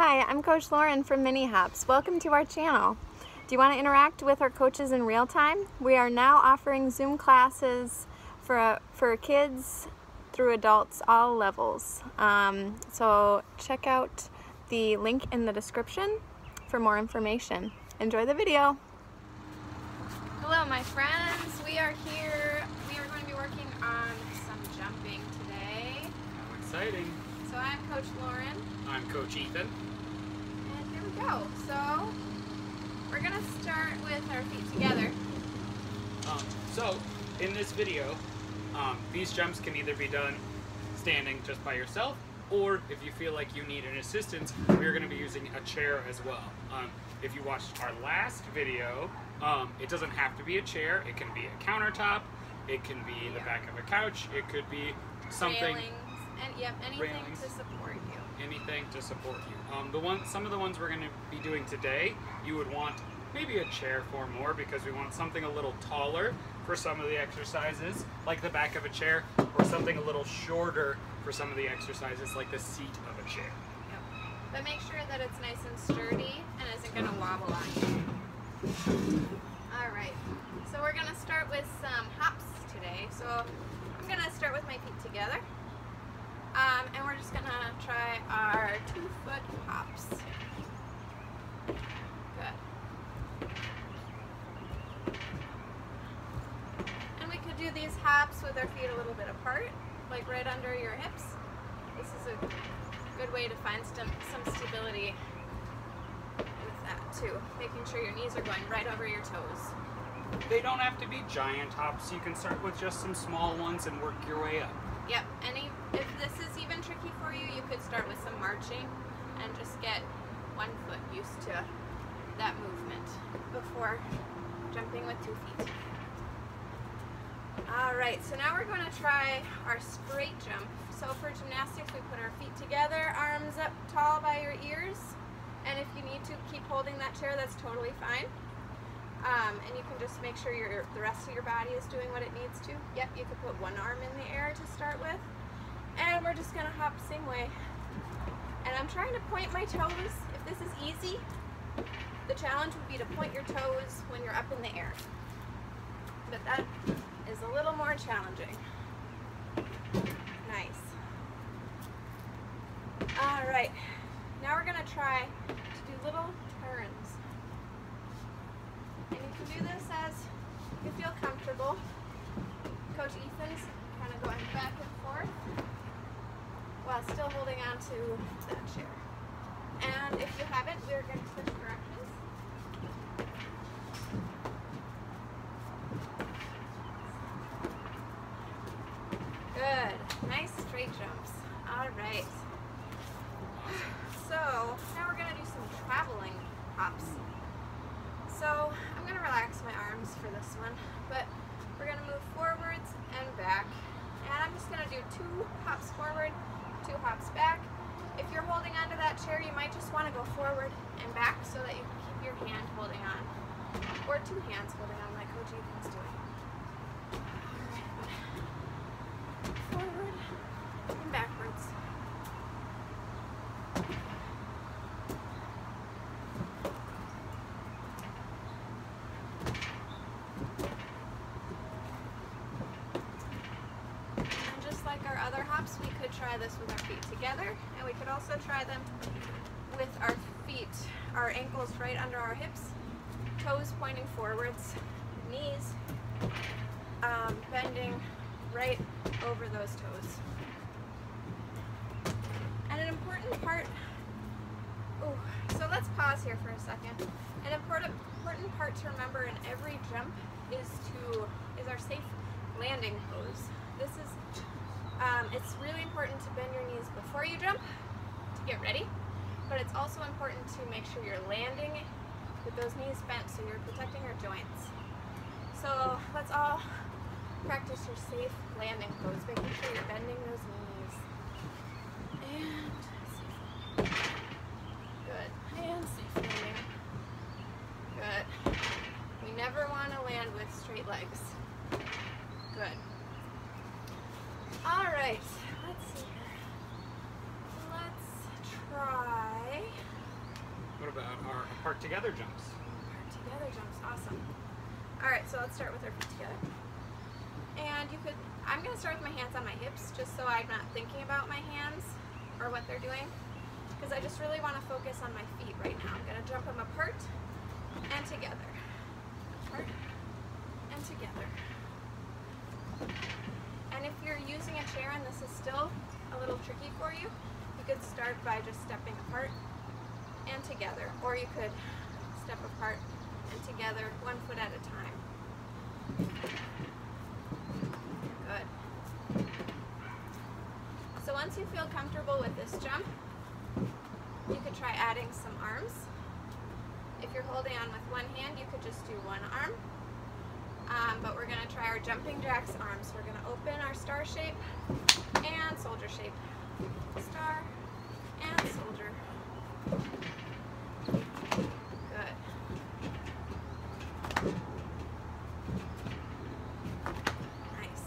Hi, I'm Coach Lauren from Mini Hops. Welcome to our channel. Do you want to interact with our coaches in real time? We are now offering Zoom classes for kids through adults, all levels. So check out the link in the description for more information. Enjoy the video. Hello my friends, we are here. We are going to be working on some jumping today. How exciting. So I'm Coach Lauren. I'm Coach Ethan. And here we go. So we're going to start with our feet together. So in this video, these jumps can either be done standing just by yourself, or if you feel like you need an assistance, we're going to be using a chair as well. If you watched our last video, it doesn't have to be a chair. It can be a countertop. It can be the back of a couch. It could be something. Railings, and anything railings, to support you. Anything to support you. Some of the ones we're going to be doing today, you would want maybe a chair for more, because we want something a little taller for some of the exercises, like the back of a chair, or something a little shorter for some of the exercises, like the seat of a chair. Yep. But make sure that it's nice and sturdy and isn't going to wobble on you. Alright, so we're going to start with some hops today. So I'm going to start with my feet together. And we're just going to try our 2-foot hops. Good. And we could do these hops with our feet a little bit apart, like right under your hips. This is a good way to find some stability with that too. Making sure your knees are going right over your toes. They don't have to be giant hops. You can start with just some small ones and work your way up. Yep, if this is even tricky for you, you could start with some marching and just get one foot used to that movement before jumping with 2 feet. Alright, so now we're going to try our straight jump. So for gymnastics, we put our feet together, arms up tall by your ears, and if you need to keep holding that chair, that's totally fine. And you can just make sure the rest of your body is doing what it needs to. Yep, you could put one arm in the air to start with. And we're just going to hop the same way. And I'm trying to point my toes. If this is easy, the challenge would be to point your toes when you're up in the air. But that is a little more challenging. Nice. Alright, now we're going to try to do little turns. And you can do this as you feel comfortable. Coach Ethan's kind of going back and forth while still holding on to that chair. And if you haven't, we're going to switch directions. Good. Nice straight jumps. All right. So now we're going to do some traveling hops. So I'm going to relax my arms for this one, but we're going to move forwards and back. And I'm just going to do 2 hops forward, 2 hops back. If you're holding onto that chair, you might just want to go forward and back so that you can keep your hand holding on, or 2 hands holding on like Coach Ethan's doing. Forward and backwards. Like our other hops, we could try this with our feet together, and we could also try them with our feet, our ankles right under our hips, toes pointing forwards, knees bending right over those toes. And an important part, so let's pause here for a second. An important part to remember in every jump is our safe landing pose. This is it's really important to bend your knees before you jump to get ready, but it's also important to make sure you're landing with those knees bent so you're protecting your joints. So let's all practice your safe landing pose, making sure you're bending those knees. And safe. Good. And safe landing. Good. We never want to land with straight legs. Good. Alright, let's see here. Let's try park together jumps. Park together jumps, awesome. All right, so let's start with our feet together. And you could, I'm gonna start with my hands on my hips just so I'm not thinking about my hands or what they're doing, because I just really wanna focus on my feet right now. I'm gonna jump them apart and together. Apart and together. And if you're using a chair and this is still a little tricky for you, you could start by just stepping apart and together, or you could step apart and together, 1 foot at a time. Good. So once you feel comfortable with this jump, you could try adding some arms. If you're holding on with one hand, you could just do one arm. But we're going to try our jumping jacks arms. We're going to open our star shape and soldier shape. Star and soldier. Good. Nice.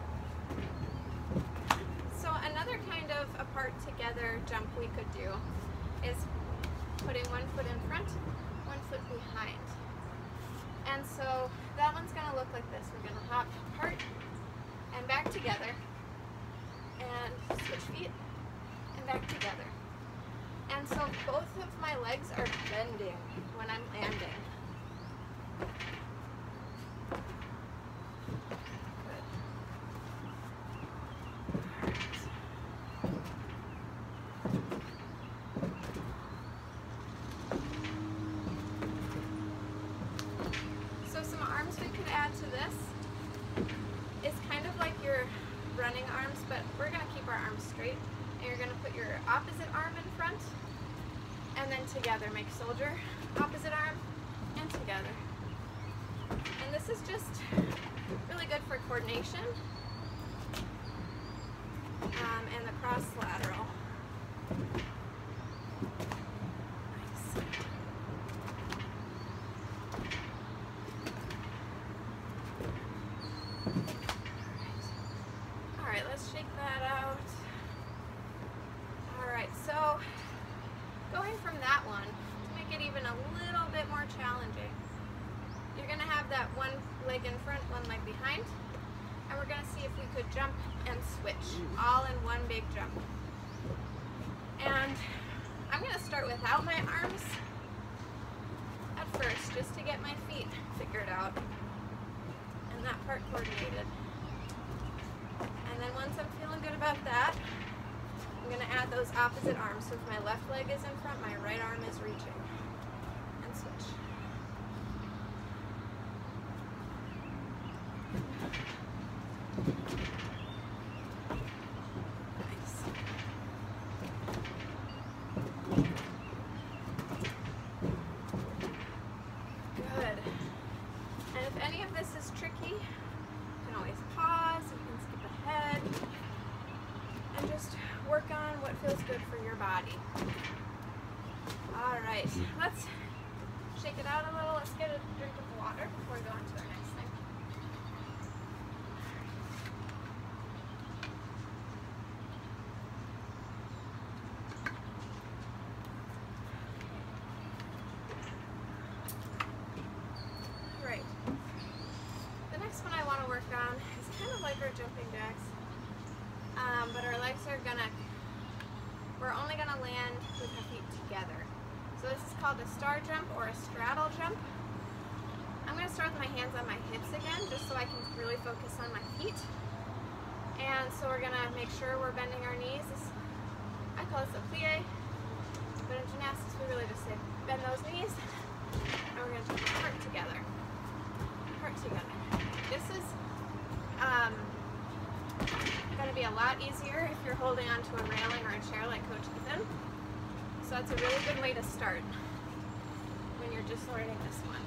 So another kind of apart together jump we could do is putting 1 foot in front, 1 foot behind. And so that one's going to look like this. We're going to hop apart and back together and switch feet and back together. And so both of my legs are bending when I'm landing. So some arms we could add to this is kind of like your running arms, but we're going to keep our arms straight. And you're going to put your opposite arm in front and then together. Make soldier, opposite arm, and together. And this is just really good for coordination and the cross lateral. Nice. All right, let's shake that out. All right, so going from that one, to make it even a little bit more challenging, you're gonna have that one leg in front, one leg behind, and we're gonna see if we could jump and switch, all in one big jump. And I'm gonna start without my arms at first, just to get my feet figured out, and that part coordinated. And then once I'm feeling good about that, I'm going to add those opposite arms. So if my left leg is in front, my right arm is reaching. And switch. Nice. Good. And if any of this is tricky, you can always pause, you can skip ahead, and just work on what feels good for your body. All right, let's shake it out a little. Let's get a drink of water before we go on to our next thing. All right. The next one I want to work on is kind of like our jumping jacks. But our legs are we're only gonna land with our feet together. So this is called a star jump or a straddle jump. I'm gonna start with my hands on my hips again, just so I can really focus on my feet. And so we're gonna make sure we're bending our knees. I call this a plie, but in gymnastics we really just say bend those knees, and we're gonna jump apart together. Apart together. This is going to be a lot easier if you're holding onto a railing or a chair like Coach Ethan. So that's a really good way to start when you're just learning this one.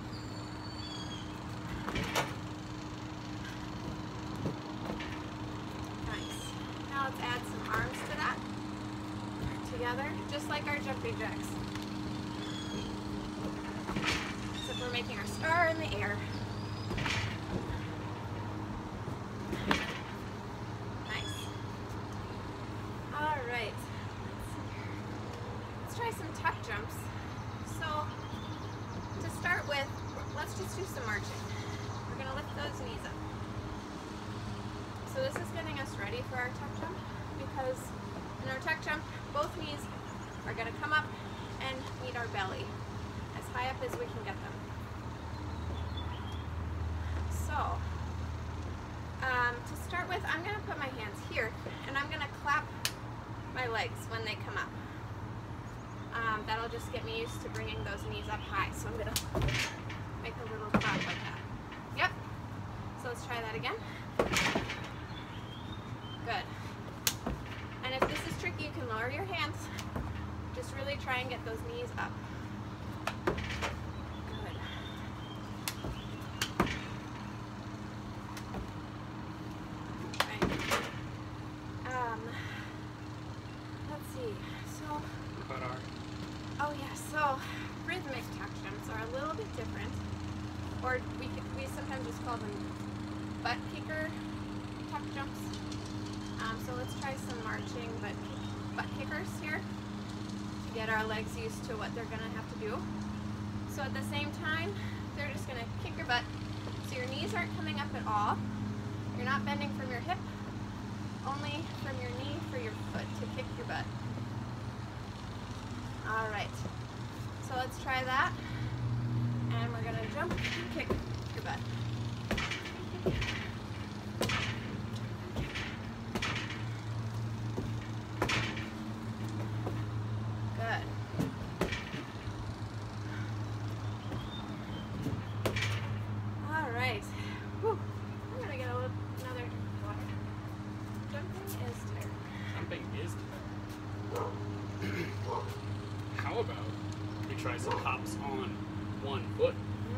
Nice. Now let's add some arms to that. Together, just like our jumping jacks. Except we're making our star in the air. Try some tuck jumps. So to start with, let's just do some marching. We're going to lift those knees up. So this is getting us ready for our tuck jump, because in our tuck jump, both knees are going to come up and meet our belly as high up as we can get them. So, to start with, I'm going to put my hands here, and I'm going to clap my legs when they come up. That'll just get me used to bringing those knees up high. So I'm going to make a little clap like that. Yep. So let's try that again. Good. And if this is tricky, you can lower your hands. Just really try and get those knees up. Good. Right. Let's see. So, oh yeah, so rhythmic tuck jumps are a little bit different, or we sometimes just call them butt kicker tuck jumps. So let's try some marching butt kickers here to get our legs used to what they're going to have to do. So at the same time, they're just going to kick your butt. So your knees aren't coming up at all. You're not bending from your hip, only from your knee for your foot to kick your butt. All right, so let's try that, and we're gonna jump and kick your butt. Good. All right. Whew. I'm gonna get another drink of water. Jumping is tired. Jumping is tired. How about we try some hops on one foot?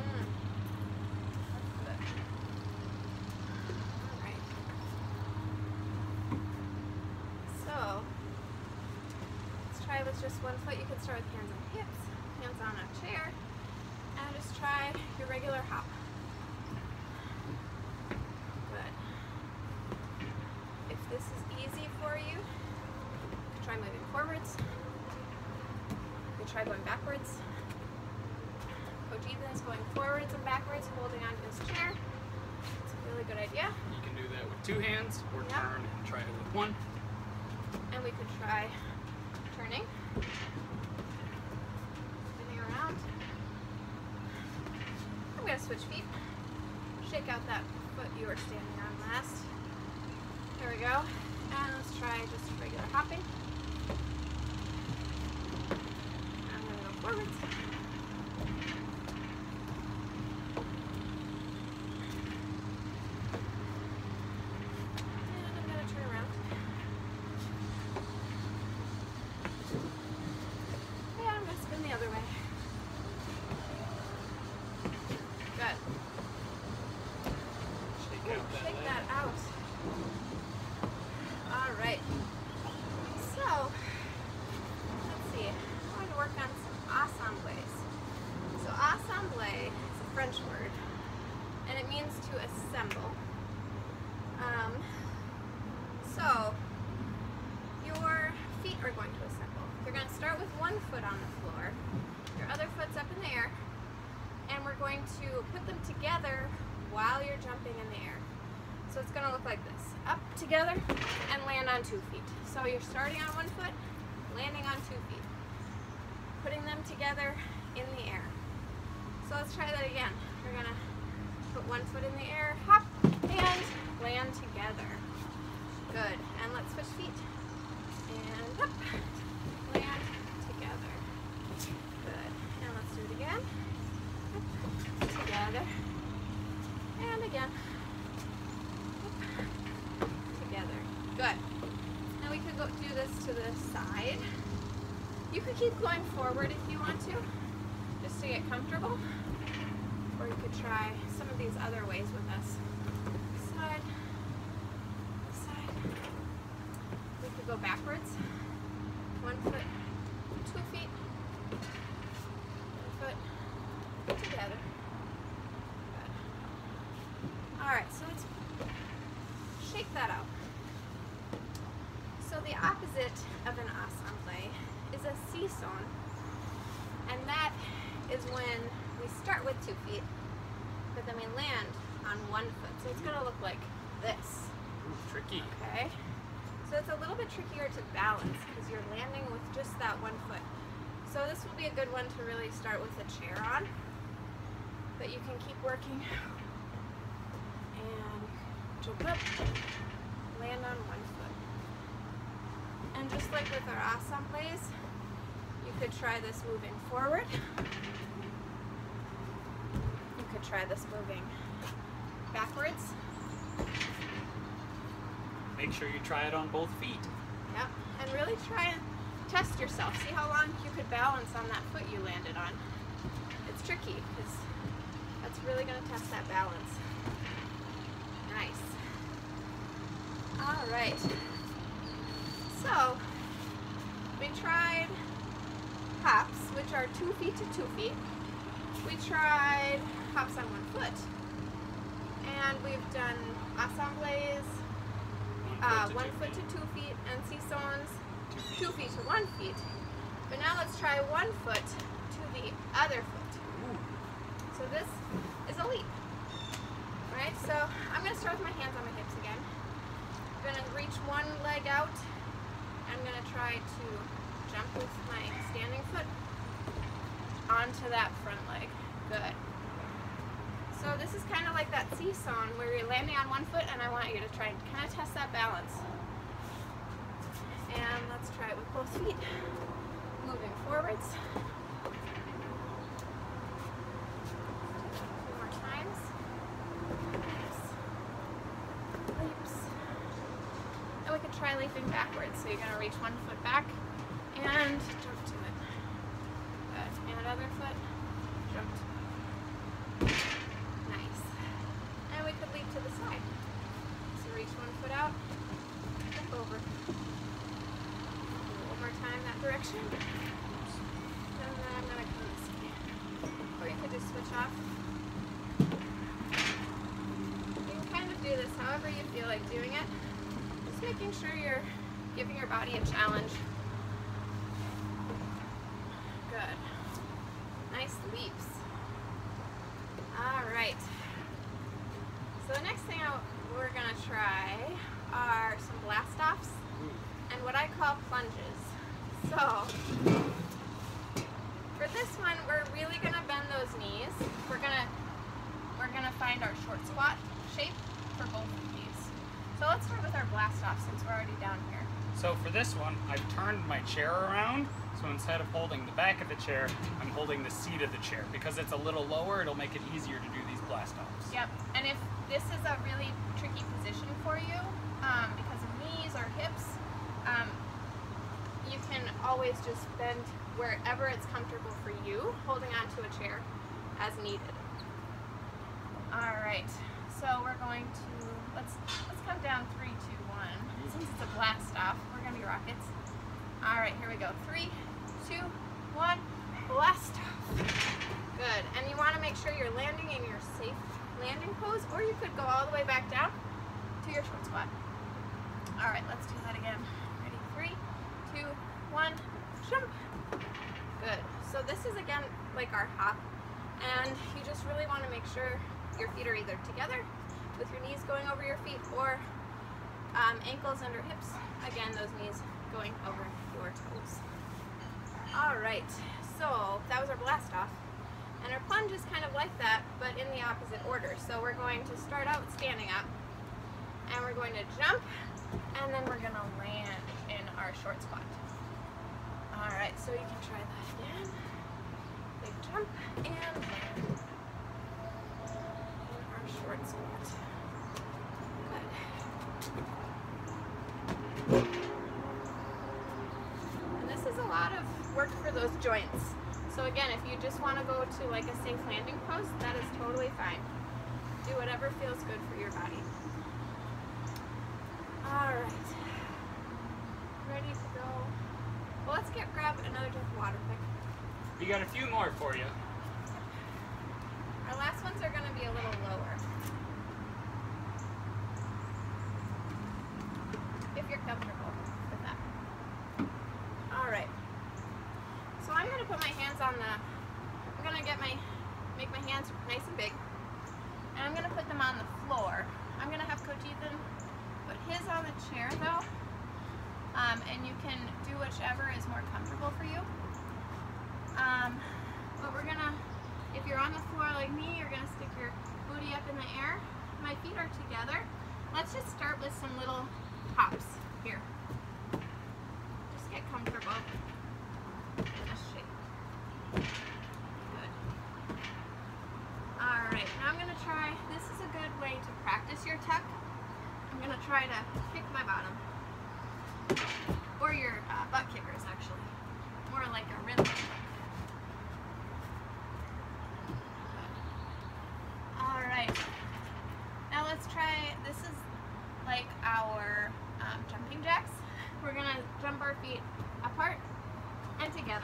That's good. All right. So let's try with just one foot. You can start with hands on hips, hands on a chair, and just try your regular hop. Good. If this is easy for you, try moving forwards. Try going backwards. Coach Ethan is going forwards and backwards, holding onto his chair. It's a really good idea. You can do that with two hands, or turn and try it with one. And we could try turning, spinning around. I'm going to switch feet. Shake out that foot you were standing on last. There we go. And let's try just regular hopping. Forwards. And I'm going to turn around. And I'm going to spin the other way. Good. Shake that out. All right. So, let's see. I'm going to work on assemblées. So assemblée is a French word, and it means to assemble. So your feet are going to assemble. You're going to start with one foot on the floor, your other foot's up in the air, and we're going to put them together while you're jumping in the air. So it's going to look like this. Up together and land on 2 feet. So you're starting on one foot, landing on 2 feet. Putting them together in the air. So let's try that again. We're gonna put one foot in the air, hop, and land together. Good. And let's switch feet. And up, land together. Good. And let's do it again. Up, together. And again. Up, together. Good. Now we could go do this to the side. You could keep going forward if you want to, just to get comfortable. Or you could try some of these other ways with us. Side, side. We could go backwards. 1 foot, 2 feet. 1 foot, together. Good. Alright, so let's shake that out. So the opposite of an assemblée is a seesaw, and that is when we start with 2 feet, but then we land on 1 foot. So it's gonna look like this. Ooh, tricky. Okay. So it's a little bit trickier to balance because you're landing with just that 1 foot. So this will be a good one to really start with a chair on, but you can keep working and jump up, land on 1 foot. And just like with our assemblays, you could try this moving forward. You could try this moving backwards. Make sure you try it on both feet. Yep, and really try and test yourself. See how long you could balance on that foot you landed on. It's tricky because that's really going to test that balance. Nice. All right. So we tried hops, which are 2 feet to 2 feet. We tried hops on 1 foot, and we've done assemblées, 1 foot to 2 feet, and seesaws 2 feet to 1 feet. But now let's try 1 foot to the other foot. Ooh. So this is a leap. Right? So I'm going to start with my hands on my hips again. I'm going to reach one leg out. I'm going to try to jump with my standing foot onto that front leg. Good. So this is kind of like that seesaw where you're landing on 1 foot, and I want you to try and kind of test that balance. And let's try it with both feet. Moving forwards. A few more times. Leaps. Leaps. And we could try leaping backwards. So you're going to reach 1 foot back and jump to it. Good. And other foot. Jump to it. Nice. And we could leap to the side. So reach 1 foot out. Jump over. One more time that direction. And then I'm going to come this way. Or you could just switch off. You can kind of do this however you feel like doing it. Just making sure you're giving your body a challenge. Good. Nice leaps. Alright. So the next thing we're going to try are some blast-offs and what I call plunges. So, for this one, we're really going to bend those knees. We're gonna find our short squat shape for both of these. So let's start with our blast-off since we're already down here. So for this one, I've turned my chair around. So instead of holding the back of the chair, I'm holding the seat of the chair. Because it's a little lower, it'll make it easier to do these blast-offs. Yep, and if this is a really tricky position for you, because of knees or hips, you can always just bend wherever it's comfortable for you, holding onto a chair as needed. All right, so we're going to, let's count down 3, 2, 1. Since it's a blast off, we're gonna be rockets. All right, here we go. 3, 2, 1, blast off. Good, and you wanna make sure you're landing in your safe landing pose, or you could go all the way back down to your short squat. All right, let's do that again. Ready? 3, 2, 1, jump. Good. So this is again like our hop, and you just really want to make sure your feet are either together with your knees going over your feet, or ankles under hips. Again, those knees going over your toes. All right. So that was our blast off. And our plunge is kind of like that, but in the opposite order. So we're going to start out standing up, and we're going to jump, and then we're going to land in our short squat. All right, so you can try that again. Big jump, and land in our short squat. Good. And this is a lot of work for those joints. So again, if you just want to go to like a safe landing pose, that is totally fine. Do whatever feels good for your body. All right. Ready to go? Well, let's grab another drink of water quick. We got a few more for you. Our last ones are going to be a little lower. If you're comfortable with that. All right. So I'm going to put my hands on the, I'm going to make my hands nice and big. And I'm gonna put them on the floor. I'm gonna have Coach Ethan put his on the chair though. And you can do whichever is more comfortable for you. But we're gonna, if you're on the floor like me, you're gonna stick your booty up in the air. My feet are together. Let's just start with some little hops here. Just get comfortable in this shape. Good. Alright, now I'm gonna try, this is a good way to practice your tuck. I'm gonna try to kick my bottom. Or your butt kickers actually. More like a rhythm. Alright. Now let's try, this is like our jumping jacks. We're going to jump our feet apart and together.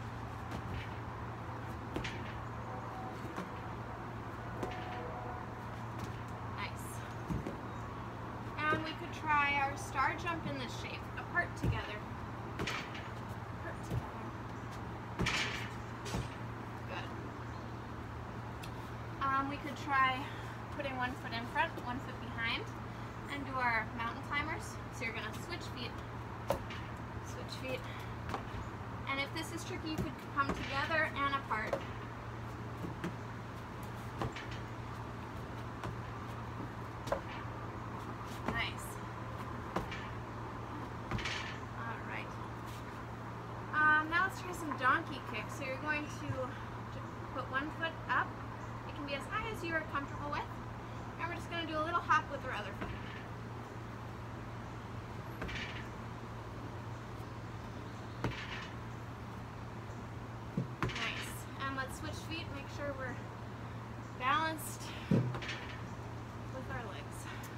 Nice. And we could try our star jump in this shape. Apart together. Apart together. Good. We could try putting one foot in front, one foot behind, and do our mountain climbers. So you're going to switch feet. Switch feet. And if this is tricky, you could come together and apart. Nice. Alright. Now let's try some donkey kicks. So you're going to put one foot up. It can be as high as you are comfortable with. And we're just going to do a little hop with our other foot. Nice. And let's switch feet, make sure we're balanced with our legs.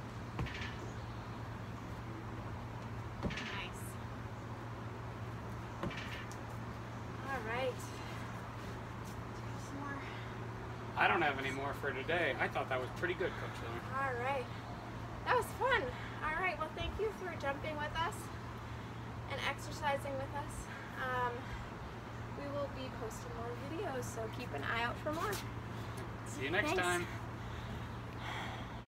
Nice. Alright. Some more. I don't have any more for today. I thought that was pretty good, Coach Miller. Alright. That was fun. Alright, well thank you for jumping with us and exercising with us. We will be posting more videos, so keep an eye out for more. See you next Thanks. time.